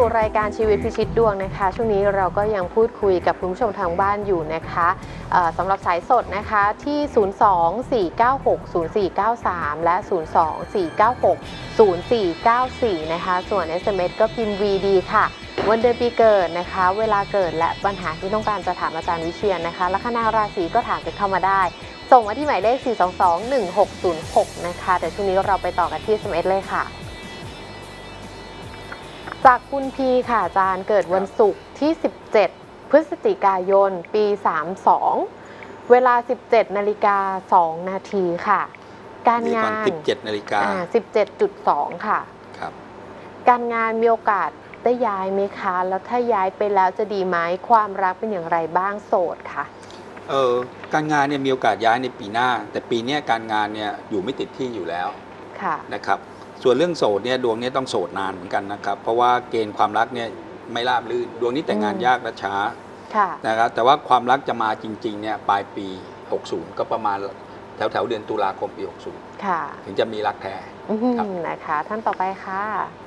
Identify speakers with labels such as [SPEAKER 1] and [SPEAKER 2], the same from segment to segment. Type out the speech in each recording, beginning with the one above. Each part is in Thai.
[SPEAKER 1] รายการชีวิตพิชิตดวงนะคะช่วงนี้เราก็ยังพูดคุยกับคุณผู้ชมทางบ้านอยู่นะคะสำหรับสายสดนะคะที่ 02-496-0493 และ 02-496-0494 นะคะส่วน SMS ก็พิมพ์ VD ค่ะวันเดือนปีเกิดนะคะเวลาเกิดและปัญหาที่ต้องการจะถามอาจารย์วิเชียรนะคะลัคนาราศีก็ถามกันเข้ามาได้ส่งมาที่หมายเลข 422-1606 นะคะแต่ช่วงนี้เราไปต่อกันที่ SMS เลยค่ะจากคุณพีค่ะอาจารย์เกิดวันศุกร์ที่ 17 พฤศจิกายน ปี 32 เวลา 17:02 นาทีค่ะการงาน
[SPEAKER 2] 17 นาฬิกา
[SPEAKER 1] 17.2 ค่ะ
[SPEAKER 2] ครับ
[SPEAKER 1] การงานมีโอกาสได้ย้ายไหมคะแล้วถ้าย้ายไปแล้วจะดีไหมความรักเป็นอย่างไรบ้างโสดค่ะ
[SPEAKER 2] การงานเนี่ยมีโอกาสย้ายในปีหน้าแต่ปีนี้การงานเนี่ยอยู่ไม่ติดที่อยู่แล้วนะครับส่วนเรื่องโสดเนี่ยดวงนี้ต้องโสดนานเหมือนกันนะครับเพราะว่าเกณฑ์ความรักเนี่ยไม่ราบรื่นดวงนี้แต่งงานยากและช้านะครับแต่ว่าความรักจะมาจริงๆเนี่ยปลายปี 60 ก็ประมาณแถวเดือนตุลาคมปี 60 ถึงจะมีรักแท้
[SPEAKER 1] นะคะท่านต่อไปค่ะ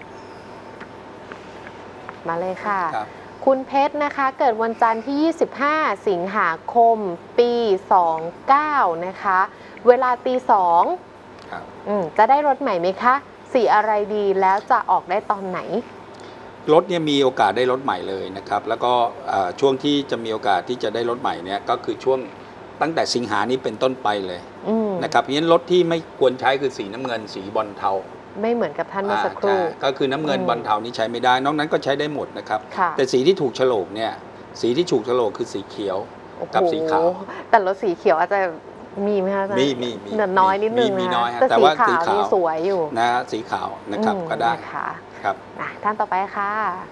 [SPEAKER 1] มาเลยค่ะคุณเพชรนะคะเกิดวันจันทร์ที่ 25 สิงหาคม ปี 29 นะคะเวลาตี 2จะได้รถใหม่ไหมคะสีอะไรดีแล้วจะออกได้ตอนไหน
[SPEAKER 2] รถเนี่ยมีโอกาสได้รถใหม่เลยนะครับแล้วก็ช่วงที่จะมีโอกาสที่จะได้รถใหม่เนี่ยก็คือช่วงตั้งแต่สิงหานี้เป็นต้นไปเลยนะครับเพราะฉะนั้นรถที่ไม่ควรใช้คือสีน้ำเงินสีบอลเทา
[SPEAKER 1] ไม่เหมือนกับท่านเมื่อสักครู่
[SPEAKER 2] ก็คือน้ำเงินบอลเทานี้ใช้ไม่ได้นอกนั้นก็ใช้ได้หมดนะครับแต่สีที่ถูกโฉลกเนี่ยสีที่ถูกโฉลกคือสีเขียวกับสีขาว
[SPEAKER 1] แต่รถสีเขียวอาจจะมีไหมคะ
[SPEAKER 2] มี
[SPEAKER 1] น้อยนิดนึงนะแต่สีขาวนี่สวยอยู่
[SPEAKER 2] นะสีขาวนะครับก็ได้ครับ
[SPEAKER 1] ท่านต่อไปค่ะ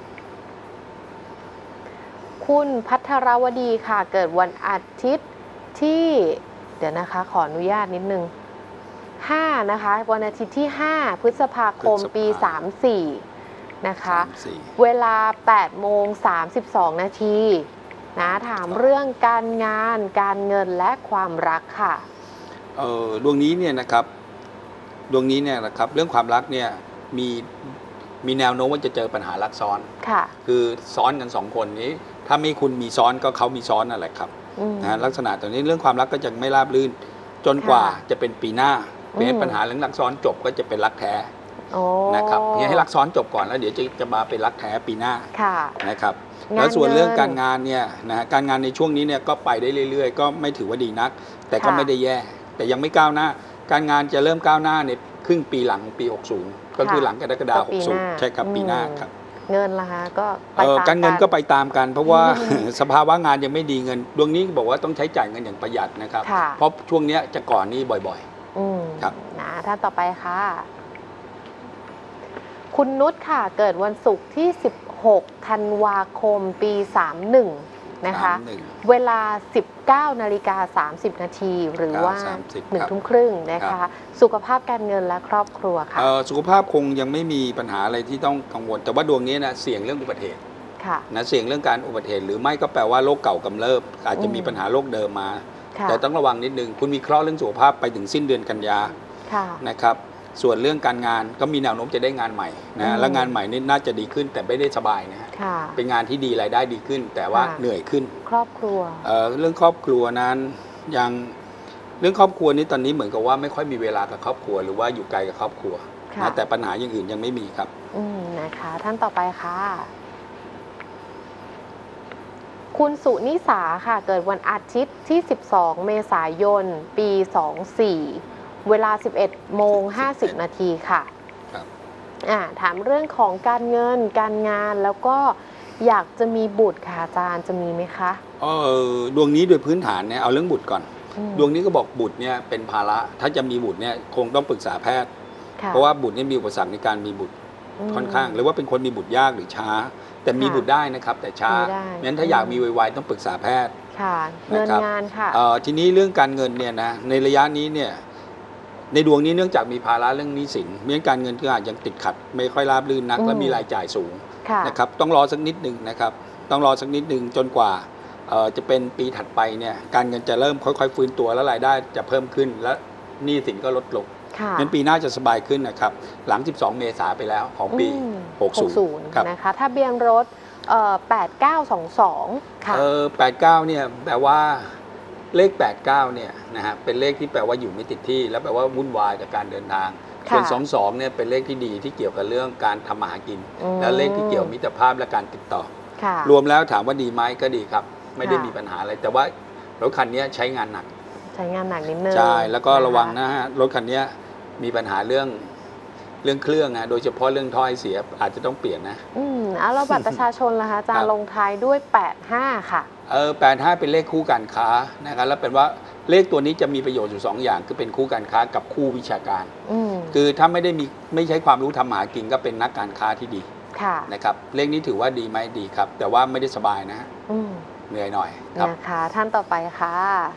[SPEAKER 1] คุณพัทรวดีค่ะเกิดวันอาทิตย์ที่เดี๋ยวนะคะขออนุญาตนิดนึง5นะคะวันอาทิตย์ที่ 5 พฤษภาคม ปี 34 นะคะเวลา 8:32 นาทีนะถามเรื่องการงานการเงินและความรักค่ะ
[SPEAKER 2] ดวงนี้เนี่ยนะครับเรื่องความรักเนี่ยมีแนวโน้มว่าจะเจอปัญหารักซ้อนคือซ้อนกัน2คนนี้ถ้าไม่คุณมีซ้อนก็เขามีซ้อนนั่นแหละครับนะลักษณะตัวนี้เรื่องความรักก็จะไม่ราบรื่นจนกว่าจะเป็นปีหน้าเป็นปัญหาเรื่องรักซ้อนจบก็จะเป็นรักแท้นะครับให้รักซ้อนจบก่อนแล้วเดี๋ยวจะมาเป็นรักแท้ปีหน้านะครับแล้วส่วนเรื่องการงานเนี่ยนะการงานในช่วงนี้เนี่ยก็ไปได้เรื่อยๆก็ไม่ถือว่าดีนักแต่ก็ไม่ได้แย่แต่ยังไม่ก้าวหน้าการงานจะเริ่มก้าวหน้าในครึ่งปีหลังปี 60 ก็คือหลังกรกฎาคม 60 ใช่ครับปีหน้าครับ
[SPEAKER 1] เงินล่ะคะก็
[SPEAKER 2] การเงินก็ไปตามกันเพราะว่าสภาวะงานยังไม่ดีเงินดวงนี้บอกว่าต้องใช้จ่ายเงินอย่างประหยัดนะครับเพราะช่วงนี้จะก่อนนี้บ่อยๆครับ
[SPEAKER 1] ท่านต่อไปค่ะคุณนุชค่ะเกิดวันศุกร์ที่ 16 ธันวาคม ปี 31 นะคะเวลา 19:30 นาทีหรือว่า 1:30 นะคะสุขภาพการเงินและครอบครัวค่ะ
[SPEAKER 2] สุขภาพคงยังไม่มีปัญหาอะไรที่ต้องกังวลแต่ว่าดวงนี้นะเสี่ยงเรื่องอุบัติเหตุนะเสี่ยงเรื่องการอุบัติเหตุหรือไม่ก็แปลว่าโรคเก่ากำเริบอาจจะมีปัญหาโรคเดิมมาแต่ต้องระวังนิดนึงคุณมีเคราะห์เรื่องสุขภาพไปถึงสิ้นเดือนกันยานะครับส่วนเรื่องการงานก็มีแนวโน้มจะได้งานใหม่นะและงานใหม่นี่น่าจะดีขึ้นแต่ไม่ได้สบายนะฮะเป็นงานที่ดีรายได้ดีขึ้นแต่ว่าเหนื่อยขึ้น
[SPEAKER 1] ครอบครัว
[SPEAKER 2] เรื่องครอบครัวนั้นยังเรื่องครอบครัวนี้ตอนนี้เหมือนกับว่าไม่ค่อยมีเวลากับครอบครัวหรือว่าอยู่ไกลกับครอบครัวนะแต่ปัญหาอย่างอื่นยังไม่มีครับ
[SPEAKER 1] นะคะท่านต่อไปค่ะคุณสุนิสาค่ะเกิดวันอาทิตย์ที่ 12 เมษายน ปี 24 เวลา 11:50 นาทีค่ะถามเรื่องของการเงินการงานแล้วก็อยากจะมีบุตรค่ะอาจารย์จะมีไหมคะ
[SPEAKER 2] ดวงนี้โดยพื้นฐานเนี่ยเอาเรื่องบุตรก่อนดวงนี้ก็บอกบุตรเนี่ยเป็นภาระถ้าจะมีบุตรเนี่ยคงต้องปรึกษาแพทย์เพราะว่าบุตรเนี่ยมีอุปสรรคในการมีบุตรค่อนข้างหรือว่าเป็นคนมีบุตรยากหรือช้าแต่มีบุตรได้นะครับแต่ช้างั้นถ้าอยากมีไวๆต้องปรึกษาแพทย์
[SPEAKER 1] เงินงานค่ะ
[SPEAKER 2] ทีนี้เรื่องการเงินเนี่ยนะในระยะนี้เนี่ยในดวงนี้เนื่องจากมีภาระเรื่องหนี้สินเรื่องการเงินก็อาจยังติดขัดไม่ค่อยราบรื่นนักและมีรายจ่ายสูงนะครับต้องรอสักนิดนึงนะครับต้องรอสักนิดนึงจนกว่าจะเป็นปีถัดไปเนี่ยการเงินจะเริ่มค่อยๆฟื้นตัวและรายได้จะเพิ่มขึ้นและหนี้สินก็ลดลง
[SPEAKER 1] ค่ะ
[SPEAKER 2] งั้นปีหน้าจะสบายขึ้นนะครับหลัง 12 เมษายนไปแล้วของปี 60 ครับ
[SPEAKER 1] นะคะทะเบียนรถ8922 ค่ะ
[SPEAKER 2] 89เนี่ยแปลว่าเลข 89เนี่ยนะฮะเป็นเลขที่แปลว่าอยู่ไม่ติดที่ แล้วแปลว่าวุ่นวายกับการเดินทาง ส่วน 22เนี่ยเป็นเลขที่ดีที่เกี่ยวกับเรื่องการทำมาหากิน และเลขที่เกี่ยวมิตรภาพและการติดต่อ
[SPEAKER 1] ค่ะ
[SPEAKER 2] รวมแล้วถามว่าดีไหมก็ดีครับ ไม่ได้
[SPEAKER 1] ค่ะ
[SPEAKER 2] มีปัญหาอะไร แต่ว่ารถคันนี้ใช้งานหนัก
[SPEAKER 1] ใช้งานหนักนิดนึง
[SPEAKER 2] ใช่แล้วก็
[SPEAKER 1] ค
[SPEAKER 2] ระวังนะฮะรถคันนี้มีปัญหาเรื่องเครื่องนะโดยเฉพาะเรื่องถ้อยเสียอาจจะต้องเปลี่ยนนะ
[SPEAKER 1] เอาแล้วบัตรประชาชนล่ะคะอาจาร
[SPEAKER 2] ครั
[SPEAKER 1] ย์
[SPEAKER 2] บ
[SPEAKER 1] ลงท้ายด้วย 85 ค่ะ
[SPEAKER 2] 85เป็นเลขคู่การค้านะครับแล้วเป็นว่าเลขตัวนี้จะมีประโยชน์อยู่2อย่างคือเป็นคู่การค้ากับคู่วิชาการ คือถ้าไม่ใช้ความรู้ทำหากินก็เป็นนักการค้าที่ดี
[SPEAKER 1] ค่ะ
[SPEAKER 2] นะครับเลขนี้ถือว่าดีไหมดีครับ แต่ว่าไม่ได้สบายนะฮะ
[SPEAKER 1] อืม
[SPEAKER 2] เหนื่อยหน่อยครับ
[SPEAKER 1] นะคะท่านต่อไปค่ะ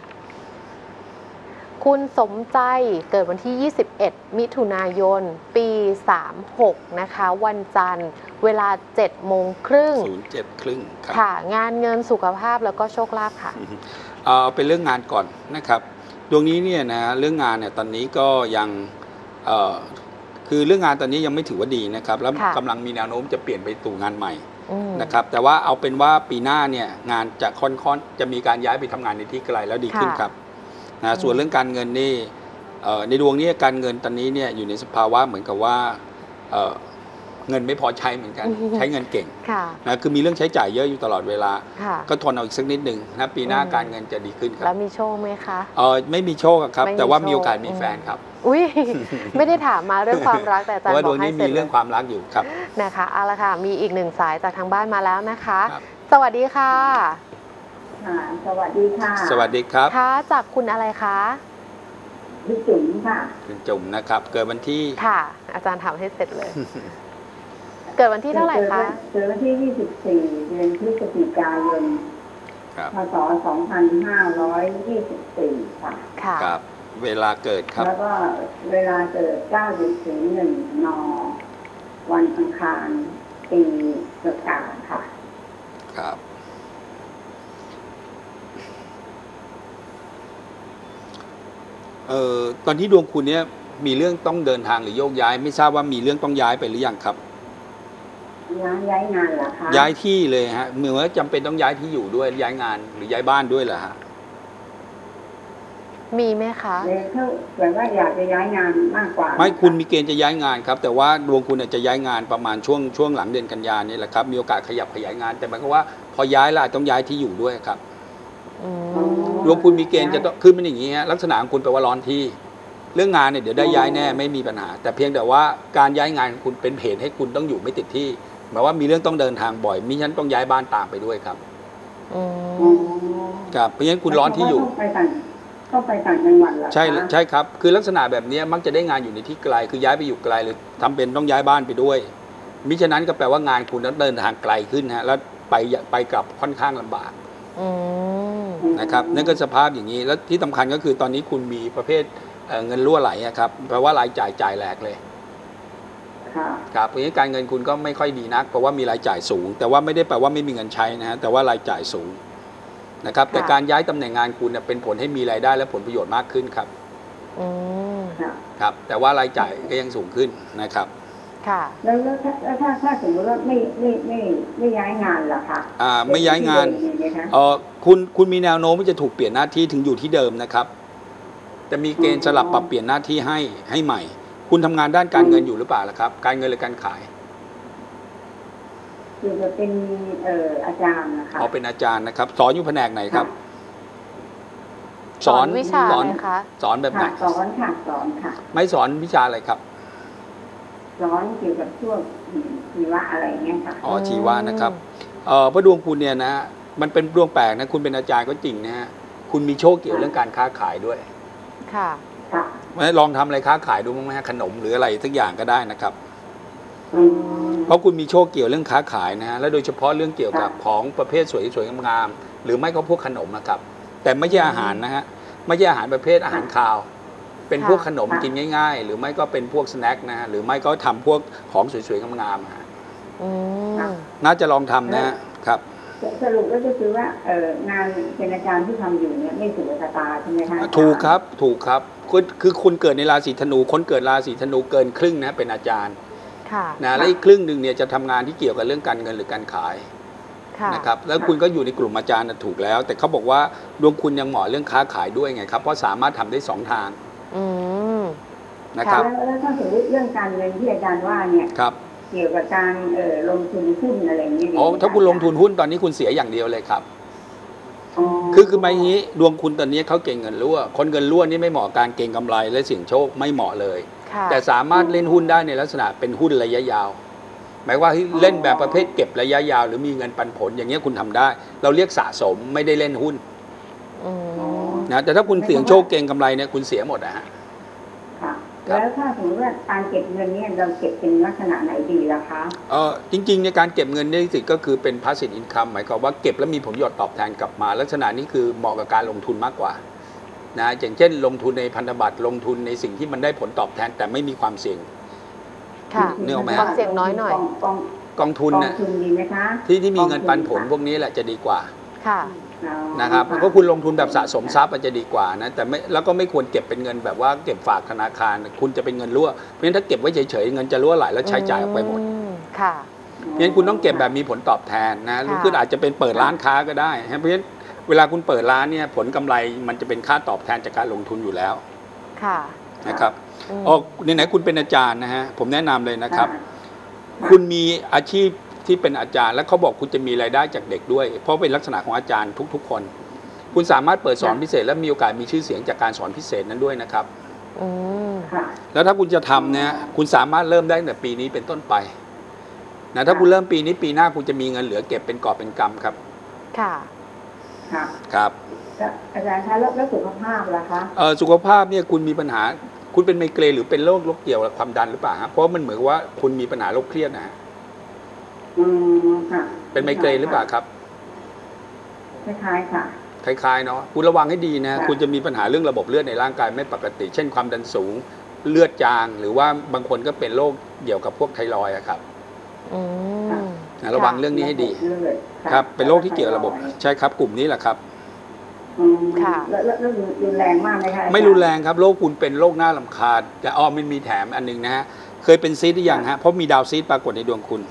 [SPEAKER 1] คุณสมใจเกิดวันที่ 21 มิถุนายน ปี 36 นะคะ วันจันทร์ เวลา 7:30
[SPEAKER 2] 07 ครึ่งครับ
[SPEAKER 1] ค่ะ งานเงินสุขภาพแล้วก็โชคลาภค่ะ
[SPEAKER 2] เอาเป็นเรื่องงานก่อนนะครับดวงนี้เนี่ยนะเรื่องงานเนี่ยตอนนี้ก็ยังคือเรื่องงานตอนนี้ยังไม่ถือว่าดีนะครับแล้ว
[SPEAKER 1] ค่ะ
[SPEAKER 2] กำลังมีแนวโน้มจะเปลี่ยนไปสู่งานใหม่
[SPEAKER 1] ม
[SPEAKER 2] นะครับแต่ว่าเอาเป็นว่าปีหน้าเนี่ยงานจะค่อนจะมีการย้ายไปทำงานในที่ไกลแล้วดีขึ้น
[SPEAKER 1] ค่ะ
[SPEAKER 2] ครับนะส่วนเรื่องการเงินนี่ในดวงนี้การเงินตอนนี้เนี่ยอยู่ในสภาวะเหมือนกับว่าเอ่อเงินไม่พอใช้เหมือนกัน ใช้เงินเก่ง
[SPEAKER 1] ค่ะ
[SPEAKER 2] นะคือมีเรื่องใช้จ่ายเยอะอยู่ตลอดเวลา
[SPEAKER 1] ค่ะ
[SPEAKER 2] ก็ทนเอาอีกสักนิดหนึ่งนะปีหน้า
[SPEAKER 1] อืม
[SPEAKER 2] การเงินจะดีขึ้นค
[SPEAKER 1] แล้
[SPEAKER 2] รั
[SPEAKER 1] ว
[SPEAKER 2] บ
[SPEAKER 1] มีโชคไหมคะ
[SPEAKER 2] ไม่มีโชคอะครับ
[SPEAKER 1] ไม่มี
[SPEAKER 2] แต่ว่า
[SPEAKER 1] โชค
[SPEAKER 2] มีโอกาสมีแฟนครับ
[SPEAKER 1] อุ้ย ไม่ได้ถามมาเรื่องความรักแต่อา
[SPEAKER 2] เพ
[SPEAKER 1] จาร
[SPEAKER 2] ราะว่า
[SPEAKER 1] ย์
[SPEAKER 2] ด
[SPEAKER 1] บ
[SPEAKER 2] ว
[SPEAKER 1] อก
[SPEAKER 2] ง
[SPEAKER 1] ให้
[SPEAKER 2] นี้
[SPEAKER 1] เสร็
[SPEAKER 2] มี
[SPEAKER 1] จ
[SPEAKER 2] เรื่องความรักอยู่ครับ
[SPEAKER 1] นะคะเอาละค่ะ มีอีกหนึ่งสายจากทางบ้านมาแล้วนะคะ
[SPEAKER 2] ครับ
[SPEAKER 1] สวัสดีค่ะ
[SPEAKER 3] ค่ะสวัสดีค่ะ
[SPEAKER 2] สวัสดีครับ
[SPEAKER 1] ค่ะจากคุณอะไรคะ
[SPEAKER 3] พี่จุ๋มค่ะ
[SPEAKER 2] คุณจุ่มนะครับเกิดวันที่
[SPEAKER 1] ค่ะ อาจารย์ถามให้เสร็จเลย เกิดวันที่เท่าไหร่คะ
[SPEAKER 3] เกิดวันที่ 24 เดือนพฤศจิกายน
[SPEAKER 2] ครับ
[SPEAKER 3] พศ 2524 ค่ะ
[SPEAKER 1] ค่ะ
[SPEAKER 2] ครับเวลาเกิดครับ
[SPEAKER 3] แล้วก็เวลาเกิด9:01 น. วันอังคารปีกระกาค่ะ
[SPEAKER 2] ครับตอนที่ดวงคุณเนี่ยมีเรื่องต้องเดินทางหรือโยกย้าย ไม่ทราบว่ามีเรื่องต้องย้ายไปหรือยังครับ
[SPEAKER 3] ย้ายงานเหรอคะ
[SPEAKER 2] ย้ายที่เลยฮะเหมือนว่าจำเป็นต้องย้ายที่อยู่ด้วยย้ายงานหรือย้ายบ้านด้วยเหรอฮะ
[SPEAKER 1] มีไหมคะ
[SPEAKER 3] เลยเขาแบบว่าอยากจะย้ายงานมากกว่า
[SPEAKER 2] ไม่คุณมีเกณฑ์จะย้ายงานครับ แต่ว่าดวงคุณอาจจะย้ายงานประมาณช่วงหลังเดือนกันยายนนี่แหละครับมีโอกาสขยับขยายงาน แต่หมายความว่าพอย้ายแล้วอาจต้องย้ายที่อยู่ด้วยครับ
[SPEAKER 1] อืม
[SPEAKER 2] ดวงคุณมีเกณฑ์จะต้องขึ้นเป็นอย่างนี้ฮะลักษณะของคุณแปลว่าร้อนที่ เรื่องงานเนี่ยเดี๋ยวได้ย้ายแน่ไม่มีปัญหา แต่เพียงแต่ว่าการย้ายงานของคุณเป็นเหตุให้คุณต้องอยู่ไม่ติดที่หมายว่ามีเรื่องต้องเดินทางบ่อยมิฉะนั้นต้องย้ายบ้านตามไปด้วยครับ
[SPEAKER 1] อื
[SPEAKER 3] อ๋อ
[SPEAKER 1] ม
[SPEAKER 2] ครับเพราะฉะนั้นคุณร้อนที่อยู่
[SPEAKER 3] ต้องไปต่างจังหวัดเหรอคะ
[SPEAKER 2] ใช่ครับคือลักษณะแบบนี้มักจะได้งานอยู่ในที่ไกล คือย้ายไปอยู่ไกลหรือทำเป็นต้องย้ายบ้านไปด้วย มิฉะนั้นก็แปลว่างานคุณต้องเดินทางไกลขึ้นฮะแล้วไปกลับค่อนข้างลำบาก
[SPEAKER 1] อืม
[SPEAKER 2] นะครับนั่นก็สภาพอย่างนี้แล้วที่สำคัญก็คือตอนนี้คุณมีประเภทเงินรั่วไหลอะครับแปลว่ารายจ่ายแหลกเลย
[SPEAKER 3] ค่ะ
[SPEAKER 2] ครับเพราะฉะนั้นการเงินคุณก็ไม่ค่อยดีนักเพราะว่ามีรายจ่ายสูง แต่ว่าไม่ได้แปลว่าไม่มีเงินใช้นะฮะแต่ว่ารายจ่ายสูงนะครับแต่การย้ายตำแหน่งงานคุณเนี่ยเป็นผลให้มีรายได้และผลประโยชน์มากขึ้นครับ
[SPEAKER 1] อืม
[SPEAKER 3] ค่ะ
[SPEAKER 2] ครับแต่ว่ารายจ่ายก็ยังสูงขึ้นนะครับ
[SPEAKER 1] ค่ะ
[SPEAKER 3] แล้วถ้าสมมติว่าไม่ย้ายงานล่ะคะ
[SPEAKER 2] ไม่ย้ายงาน
[SPEAKER 3] มีไหมคะ
[SPEAKER 2] คุณมีแนวโน้มที่จะถูกเปลี่ยนหน้าที่ถึงอยู่ที่เดิมนะครับจะมีเกณฑ์สลับปรับเปลี่ยนหน้าที่ให้ใหม่ คุณทำงานด้านการเงินอยู่หรือเปล่าล่ะครับการเงินหรือการขาย
[SPEAKER 3] คือจะเป็นอาจารย์นะคะ
[SPEAKER 2] เป็นอาจารย์นะครับสอนอยู่แผนกไหนครับ
[SPEAKER 1] สอนวิชาอะไรคะ
[SPEAKER 2] สอนแบบไหน
[SPEAKER 3] ค่ะสอนค่ะ
[SPEAKER 2] ไม่สอนวิชาอะไรครับ
[SPEAKER 3] สอนเกี่ยวกับช่วงชีวะอะไรเงี้ยค่ะ
[SPEAKER 2] ชีวะนะครับพระดวงคุณเนี่ยนะมันเป็นดวงแปลกนะคุณเป็นอาจารย์ก็จริงนะฮะคุณมีโชคเกี่ยวเรื่องการค้าขายด้วย
[SPEAKER 1] ค่ะ
[SPEAKER 3] ค่ะ
[SPEAKER 2] ลองทำอะไรค้าขายดูบ้างไหมฮะขนมหรืออะไรสักอย่างก็ได้นะครับ
[SPEAKER 3] อืม
[SPEAKER 2] เพราะคุณมีโชคเกี่ยวเรื่องค้าขายนะฮะและโดยเฉพาะเรื่องเกี่ยวกับของประเภทสวยๆงามๆหรือไม่ก็พวกขนมนะครับ แต่ไม่ใช่อาหารนะฮะไม่ใช่อาหารประเภทอาหารคาว เป็นพวกขนมกินง่ายๆ หรือไม่ก็เป็นพวกสแน็คนะฮะหรือไม่ก็ทำพวกของสวยๆงามๆฮะ
[SPEAKER 1] อืม
[SPEAKER 2] น่าจะลองทำนะฮะครับ
[SPEAKER 3] สรุปก็คือว่างานเป็นอาจารย์ที่ทำอยู่เนี่ยไม่ถูกชะตาใช่ไหมคะ
[SPEAKER 2] ถูกครับถูกครับคือคุณเกิดในราศีธนูคนเกิดราศีธนูเกินครึ่งนะเป็นอาจารย์นะและอีกครึ่งหนึ่งเนี่ยจะทำงานที่เกี่ยวกับเรื่องการเงินหรือการขายนะครับแล้วคุณก็อยู่ในกลุ่มอาจารย์ถูกแล้วแต่เขาบอกว่าดวงคุณยังเหมาะเรื่องค้าขายด้วยไงครับเพราะสามารถทำได้2 ทางนะครับ
[SPEAKER 3] แล้วถ้าสมมติเรื่องการเงินที่อาจารย์ว่าเนี่ยเกี่ยวกับการลงทุนหุ้นอะไรอย่างนี้
[SPEAKER 2] อ๋อถ้าคุณลงทุนหุ้นตอนนี้คุณเสียอย่างเดียวเลยครับคือไม่งี้ดวงคุณตอนนี้เขาเก่งเงินรั่วคนเงินรั่วนี่ไม่เหมาะการเก่งกำไรและเสี่ยงโชคไม่เหมาะเลยแต่สามารถเล่นหุ้นได้ในลักษณะเป็นหุ้นระยะยาวหมายว่าเล่นแบบประเภทเก็บระยะยาวหรือมีเงินปันผลอย่างเงี้ยคุณทำได้เราเรียกสะสมไม่ได้เล่นหุ้นนะแต่ถ้าคุณเสี่ยงโชคเก่งกำไรเนี่ยคุณเสียหมดนะฮะ
[SPEAKER 3] แล้วถ้าสมมติว่าการเก็บเงินเนี่ยเราเก็บเป็นลักษณะไหนดีล่ะคะ
[SPEAKER 2] จริงๆในการเก็บเงินนี่สิก็คือเป็น passive income หมายความว่าเก็บแล้วมีผลประโยชน์ตอบแทนกลับมาลักษณะนี้คือเหมาะกับการลงทุนมากกว่านะอย่างเช่นลงทุนในพันธบัตรลงทุนในสิ่งที่มันได้ผลตอบแทนแต่ไม่มีความเสี่ยง
[SPEAKER 1] นี่ออกไหมความเสี่ยงน้อยหน่อย
[SPEAKER 2] กองทุนเนี่ยที่มีเงินปันผลพวกนี้แหละจะดีกว่านะครับเพราะคุณลงทุนแบบสะสมทรัพย์มันจะดีกว่านะแต่ไม่แล้วก็ไม่ควรเก็บเป็นเงินแบบว่าเก็บฝากธนาคารคุณจะเป็นเงินรั่วเพราะฉะนั้นถ้าเก็บไว้เฉยๆเงินจะรั่วไหลแล้วใช้จ่ายออกไปหมด
[SPEAKER 1] ค่ะ
[SPEAKER 2] เพราะฉะนั้นคุณต้องเก็บแบบมีผลตอบแทนนะหรือคุณอาจจะเป็นเปิดร้านค้าก็ได้เพราะฉะนั้นเวลาคุณเปิดร้านเนี่ยผลกำไรมันจะเป็นค่าตอบแทนจากการลงทุนอยู่แล้วนะครับไหนๆคุณเป็นอาจารย์นะฮะผมแนะนำเลยนะครับคุณมีอาชีพที่เป็นอาจารย์แล้วเขาบอกคุณจะมีรายได้จากเด็กด้วยเพราะเป็นลักษณะของอาจารย์ทุกๆคนคุณสามารถเปิดสอนพิเศษและมีโอกาสมีชื่อเสียงจากการสอนพิเศษนั้นด้วยนะครับแล้วถ้าคุณจะทำเนี่ยคุณสามารถเริ่มได้ตั้งแต่ปีนี้เป็นต้นไปนะถ้าคุณเริ่มปีนี้ปีหน้าคุณจะมีเงินเหลือเก็บเป็นกอบเป็นกำครับครับ
[SPEAKER 3] อาจารย์คะแล้วสุขภาพล่ะคะ
[SPEAKER 2] สุขภาพเนี่ยคุณมีปัญหาคุณเป็นไมเกรนหรือเป็นโรคเกี่ยวกับความดันหรือเปล่าเพราะมันเหมือนว่าคุณมีปัญหาโรคเครียดนะเป็นไมเกรนหรือเปล่าครับ
[SPEAKER 3] คล้ายๆค่ะ
[SPEAKER 2] คล้ายๆเนาะคุณระวังให้ดีนะคุณจะมีปัญหาเรื่องระบบเลือดในร่างกายไม่ปกติเช่นความดันสูงเลือดจางหรือว่าบางคนก็เป็นโรคเกี่ยวกับพวกไทรอยด์ครับระวังเรื่องนี้ให้ดีครับเป็นโรคที่เกี่ยวกับระบบใช่ครับกลุ่มนี้แหละครับ
[SPEAKER 3] แล้วรุนแรงมากไหมคะ
[SPEAKER 2] ไม่รุนแรงครับโรคคุณเป็นโรคหน้าลำคาญแต่มันมีแถมอันนึงนะฮะเคยเป็นซีสหรือยังฮะเพราะมีดาวซีสปรากฏในดวงคุณ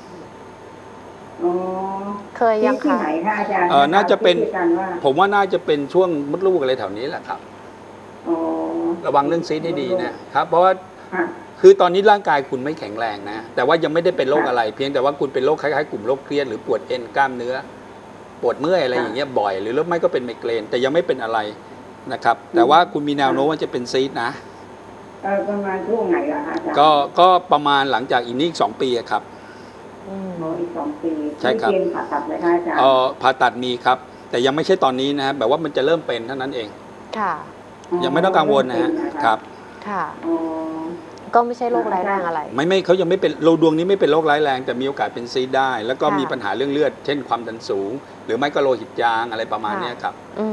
[SPEAKER 1] เคยยัง
[SPEAKER 3] คะ
[SPEAKER 2] น่าจะเป็นผมว่าน่าจะเป็นช่วงมดลูกอะไรแถวนี้แหละครับระวังเรื่องซีสให้ดีนะครับเพราะว่าคือตอนนี้ร่างกายคุณไม่แข็งแรงนะแต่ว่ายังไม่ได้เป็นโรคอะไรเพียงแต่ว่าคุณเป็นโรคคล้ายๆกลุ่มโรคเครียดหรือปวดเอ็นกล้ามเนื้อปวดเมื่อยอะไรอย่างเงี้ยบ่อยหรือไม่ก็เป็นไมเกรนแต่ยังไม่เป็นอะไรนะครับแต่ว่าคุณมีแนวโน้มว่าจะเป็นซีสนะ
[SPEAKER 3] ประมาณช่วงไหนล่ะคะอาจารย์
[SPEAKER 2] ก็ประมาณหลังจากอีก2 ปีครับ
[SPEAKER 3] อีก2 ปี
[SPEAKER 2] ใช่ครับ
[SPEAKER 3] ผ่าตัดไหมคะอาจารย์
[SPEAKER 2] ผ่าตัดมีครับแต่ยังไม่ใช่ตอนนี้นะแบบว่ามันจะเริ่มเป็นเท่านั้นเองยังไม่ต้องกังวลนะฮะครับ
[SPEAKER 1] ก็ไม่ใช่โรคร้ายแรงอะไร
[SPEAKER 2] ไม่เขายังไม่เป็นดวงนี้ไม่เป็นโรคร้ายแรงแต่มีโอกาสเป็นซีสได้แล้วก็มีปัญหาเรื่องเลือดเช่นความดันสูงหรือไม่ก็โลหิตจางอะไรประมาณนี้ครับ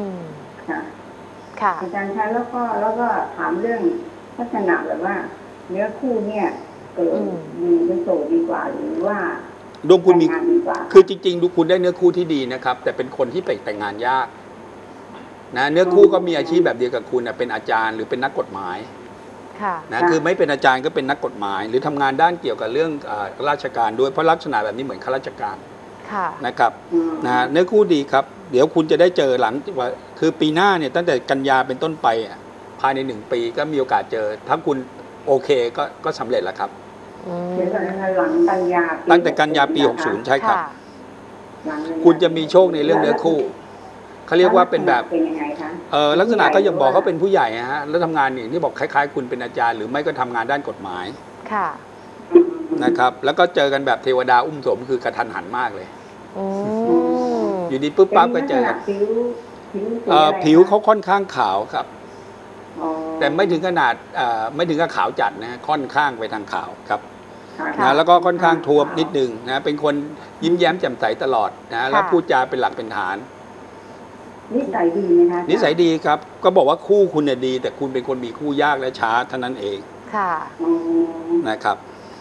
[SPEAKER 3] ค่ะอาจารย์คะแล้วก็ถามเรื่องลักษณะแบบว่าเนื้อคู่เนี่ยมีเป็นโสดดีกว่าหรือว่า
[SPEAKER 2] ดวงคุณมีคือจริงๆดูคุณได้เนื้อคู่ที่ดีนะครับแต่เป็นคนที่ไปแต่งงานยากนะเนื้อคู่ก็มีอาชีพแบบเดียวกับคุณเป็นอาจารย์หรือเป็นนักกฎหมายนะคือไม่เป็นอาจารย์ก็เป็นนักกฎหมายหรือทำงานด้านเกี่ยวกับเรื่องราชการด้วยเพราะลักษณะแบบนี้เหมือนข้าราชการนะครับนะเนื้อคู่ดีครับเดี๋ยวคุณจะได้เจอหลังว่าคือปีหน้าเนี่ยตั้งแต่กันยาเป็นต้นไปภายใน1 ปีก็มีโอกาสเจอถ้าคุณโอเคก็สำเร็จแล้วครับ
[SPEAKER 3] หลังกันยา
[SPEAKER 2] ตั้งแต่กันยาปี60ใช่ครับคุณจะมีโชคในเรื่องเนื้อคู่เขาเรียกว่าเป็นแบบลักษณะก็ยังบอกเขาเป็นผู้ใหญ่ฮะแล้วทำงานอย่างที่บอกคล้ายๆคุณเป็นอาจารย์หรือไม่ก็ทำงานด้านกฎหมายนะครับแล้วก็เจอกันแบบเทวดาอุ้มสมคือกระทันหันมากเลยอยู่ดีปุ๊บปั๊บก็เจอกันผิวเขาค่อนข้างขาวครับแต่ไม่ถึงขนาดไม่ถึงกับขาวจัดนะค่อนข้างไปทางขาวครับนะแล้วก็ค่อนข้างท้วมนิดนึงนะเป็นคนยิ้มแย้มแจ่มใสตลอดนะแล้วพูดจาเป็นหลักเป็นฐาน
[SPEAKER 3] นิสัยดีไหมคะ
[SPEAKER 2] นิสัยดีครับก็บอกว่าคู่คุณเนี่ยดีแต่คุณเป็นคนมีคู่ยากและช้าเท่านั้นเองนะครับ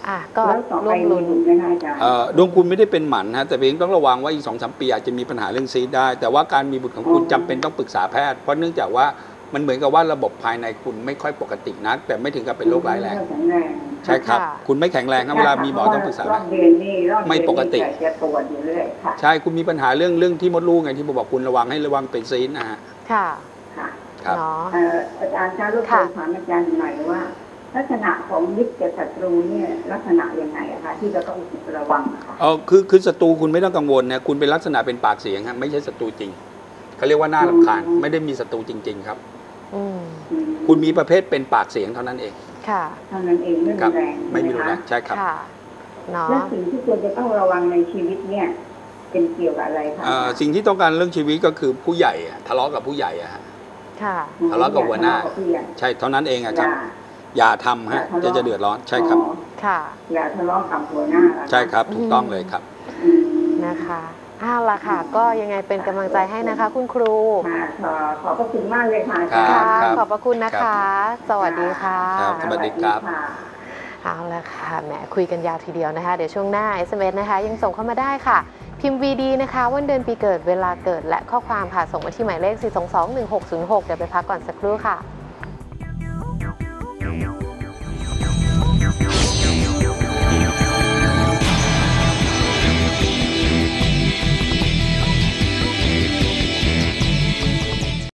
[SPEAKER 1] ก็
[SPEAKER 3] แล้วต่อ
[SPEAKER 1] ร่
[SPEAKER 3] ไป
[SPEAKER 1] วม
[SPEAKER 3] มี
[SPEAKER 1] ลุ้น
[SPEAKER 3] บุญไหมคะอาจารย์
[SPEAKER 2] ดวงคุณไม่ได้เป็นหมันฮะแต่เพียงต้องระวังว่าอีก2-3 ปีอาจจะมีปัญหาเรื่องซีสได้ แต่ว่าการมีบุตรของคุณจำเป็นต้องปรึกษาแพทย์เพราะเนื่องจากว่ามันเหมือนกับว่าระบบภายในคุณไม่ค่อยปกตินักแต่ไม่ถึงกับเป็นโรคร้ายแรง
[SPEAKER 3] แข็งแรง
[SPEAKER 2] ใช่ครับ
[SPEAKER 1] ค่ะ
[SPEAKER 2] คุณไม่แข็งแรงครับเวลามีหมอต้องปรึกษาแพ
[SPEAKER 3] รอ
[SPEAKER 2] ท
[SPEAKER 3] บ
[SPEAKER 2] ย์
[SPEAKER 3] เดือนนี่รอบเดือน
[SPEAKER 2] ไม่ปกติ
[SPEAKER 3] นี่จะปวดอยู่เรื่อยค่ะ
[SPEAKER 2] ใช่คุณมีปัญหาเรื่องที่มดลูกไงที่ผมบอกคุณระวังเป็นซีสนะฮะ
[SPEAKER 1] ค่ะ
[SPEAKER 3] ค่ะ
[SPEAKER 2] ครับ
[SPEAKER 1] เนาะ
[SPEAKER 3] อาจารย์คะรบกวนถามอาจารย์หน่อยว่า ลักษณะของมิตรกับศัตรูเนี่ยลักษณะยังไงอะคะที่เราต้องระวังอะคะ
[SPEAKER 2] คือศัตรูคุณไม่ต้องกังวลนะคุณเป็นลักษณะเป็นปากเสียงฮะไม่ใช่ศัตรูจริงเขาเรียกว่าน่ารำคาญไม่ได้มีศัตรูจริง ๆ ครับ คุณมีประเภทเป็นปากเสียงเท่านั้นเอง
[SPEAKER 1] ค่ะ
[SPEAKER 3] เท่านั้นเองไม่
[SPEAKER 2] ครั
[SPEAKER 3] รุ
[SPEAKER 2] บ
[SPEAKER 3] นแรง
[SPEAKER 2] ไม่มีรุนแรง
[SPEAKER 3] ใช่ห
[SPEAKER 2] ใช่ครับ
[SPEAKER 1] ค่ะเนาะ
[SPEAKER 3] และสิ่งที่ควรจะต้องระวังในชีวิตเนี่ยเป็นเกี่ยวกับอะไรคะ
[SPEAKER 2] สิ่งที่ต้องการเรื่องชีวิตก็คือผู้ใหญ่อะทะเลาะกับผู้ใหญ่อะฮะ
[SPEAKER 1] ค่ะ
[SPEAKER 2] ทะเลาะกับหัวหน้า
[SPEAKER 3] ทะเลาะกับผู้ใหญ่
[SPEAKER 2] ใช่เท่านั้นเองอะครับ
[SPEAKER 3] อย่า
[SPEAKER 2] อย่าทำฮะ
[SPEAKER 3] อย่าทะเลาะ
[SPEAKER 2] จะเดือดร้อนใช่ครับ
[SPEAKER 3] อ๋อ
[SPEAKER 1] ค่ะ
[SPEAKER 3] อย่าทะเลาะกับหัวหน้าเหรอคะ
[SPEAKER 2] ใช่ครับถูกต้องเลยครับ
[SPEAKER 3] อืม
[SPEAKER 1] นะคะเอาล่ะค่ะ ก็ยังไงเป็นกำลังใจให้นะคะ คุณครู
[SPEAKER 3] ค่ะขอบพระคุณมากเลยค่ะอาจารย์
[SPEAKER 1] ค่ะ
[SPEAKER 2] ครับ
[SPEAKER 1] ขอบพระคุณนะคะ สวัสดีค่ะ
[SPEAKER 2] ครับ สวัสดีครับ
[SPEAKER 3] ค่ะ
[SPEAKER 1] เอาละค่ะแหมคุยกันยาวทีเดียวนะคะ เดี๋ยวช่วงหน้า SMS นะคะ ยังส่งเข้ามาได้ค่ะ พิมพ์ VD นะคะวันเดือนปีเกิดเวลาเกิดและข้อความค่ะ ส่งมาที่หมายเลข 4221606 เดี๋ยวไปพักก่อนสักครู่ค่ะ